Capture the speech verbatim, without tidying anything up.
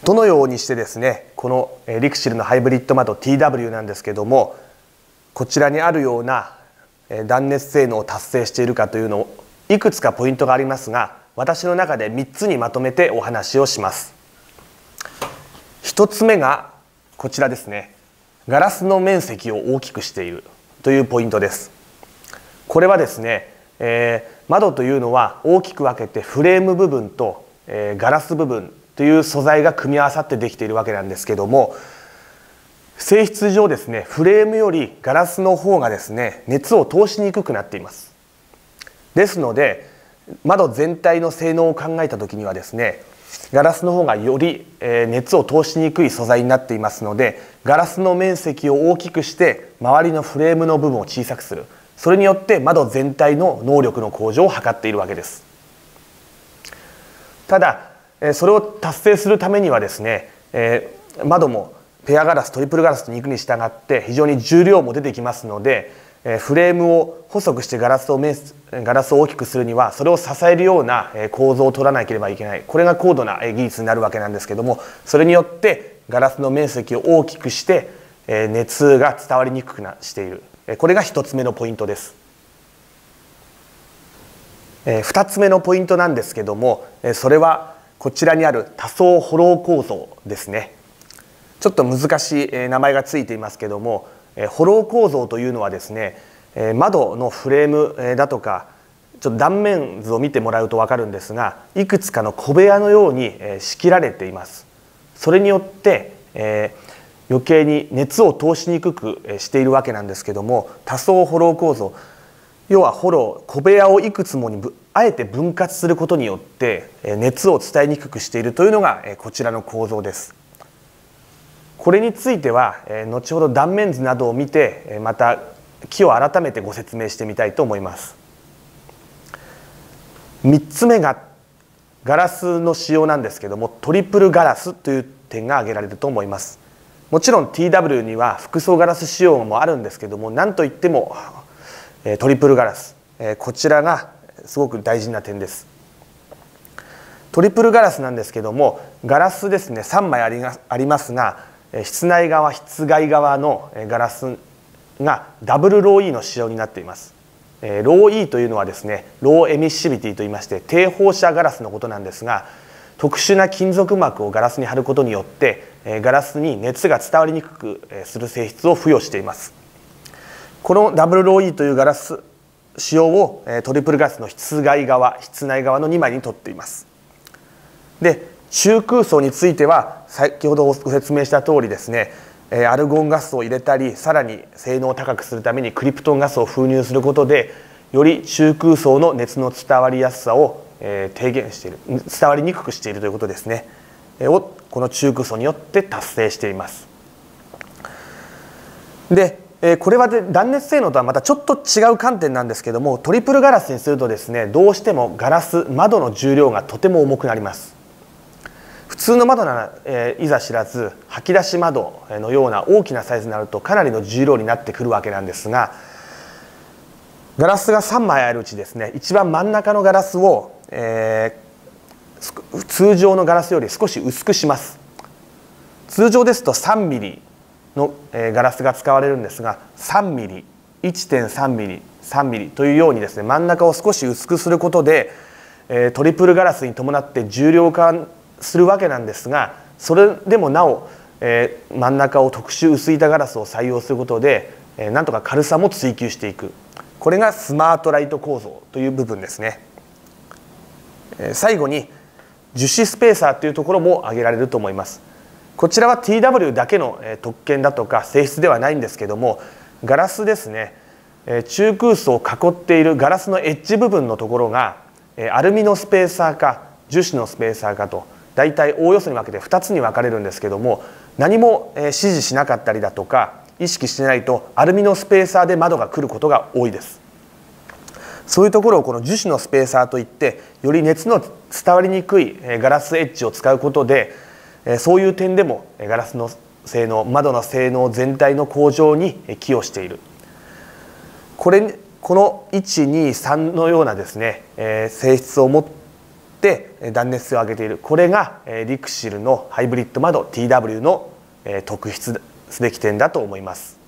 どのようにしてですね、このリクシルのハイブリッド窓 ティーダブリュー なんですけども、こちらにあるような断熱性能を達成しているかというのをいくつかポイントがありますが、私の中でみっつにまとめてお話をします。ひとつめがこちらですね。ガラスの面積を大きくしているというポイントです。これはですね、えー、窓というのは大きく分けてフレーム部分と、えー、ガラス部分という素材が組み合わさってできているわけなんですけども、性質上ですね、フレームよりガラスの方がですね、熱を通しにくくなっています。ですので、窓全体の性能を考えた時にはですね、ガラスの方がより熱を通しにくい素材になっていますので、ガラスの面積を大きくして周りのフレームの部分を小さくする、それによって窓全体の能力の向上を図っているわけです。ただそれを達成するためにはですね、窓もペアガラストリプルガラスに行くに従って非常に重量も出てきますので、フレームを細くしてガラスをガラスを大きくするにはそれを支えるような構造を取らなければいけない、これが高度な技術になるわけなんですけども、それによってガラスの面積を大きくして熱が伝わりにくくなしている、これがひとつめのポイントです。ふたつめのポイントなんですけども、それはこちらにある多層ホロー構造ですね。ちょっと難しい名前がついていますけども、ホロー構造というのはですね、窓のフレームだとかちょっと断面図を見てもらうと分かるんですが、いくつかの小部屋のように仕切られています。それによって、えー、余計に熱を通しにくくしているわけなんですけども、多層ホロー構造、要はホロー、小部屋をいくつもにあえて分割することによって熱を伝えにくくしているというのがこちらの構造です。これについては後ほど断面図などを見てまた木を改めてご説明してみたいと思います。みっつめがガラスの使用なんですけども、トリプルガラスという点が挙げられると思います。もちろん ティーダブリュー には複層ガラス使用もあるんですけども、何といってもトリプルガラス、こちらがすごく大事な点です。トリプルガラスなんですけども、ガラスですねさんまいありがありますが、室内側室外側のガラスがダブルロー E の仕様になっています。ロー E というのはですね、ローエミッシビティといいまして低放射ガラスのことなんですが、特殊な金属膜をガラスに貼ることによってガラスに熱が伝わりにくくする性質を付与しています。このダブルロー E というガラス仕様をトリプルガラスの室外側室内側のにまいに取っています。で、中空層については先ほどご説明した通りですね、アルゴンガスを入れたり、さらに性能を高くするためにクリプトンガスを封入することで、より中空層の熱の伝わりやすさを低減している、伝わりにくくしているということですねをこの中空層によって達成しています。でこれは断熱性能とはまたちょっと違う観点なんですけども、トリプルガラスにするとですね、どうしてもガラス窓の重量がとても重くなります。普通の窓なら、えー、いざ知らず吐き出し窓のような大きなサイズになるとかなりの重量になってくるわけなんですが、ガラスがさんまいあるうちですね、一番真ん中のガラスを、えー、通常のガラスより少し薄くします。通常ですとさんミリの、えー、ガラスが使われるんですが、さんミリ、いってんさんミリ、さんミリというようにですね、真ん中を少し薄くすることで、えー、トリプルガラスに伴って重量化するわけなんですが、それでもなお、えー、真ん中を特殊薄板ガラスを採用することで、えー、なんとか軽さも追求していく、これがスマートライト構造という部分ですね。えー、最後に樹脂スペーサーというところも挙げられると思います。こちらは ティーダブリュー だけの特権だとか性質ではないんですけども、ガラスですね、中空層を囲っているガラスのエッジ部分のところがアルミのスペーサーか樹脂のスペーサーかと大体おおよそに分けてふたつに分かれるんですけども、何も指示しなかったりだとか意識してないとアルミのスペーサーで窓が来ることが多いです。そういうところをこの樹脂のスペーサーといって、より熱の伝わりにくいガラスエッジを使うことで、そういう点でもガラスの性能、窓の性能全体の向上に寄与している。これこのいちにさんのようなですね、性質を持っって断熱性を上げている、これがリクシルのハイブリッド窓 ティーダブリュー の特筆すべき点だと思います。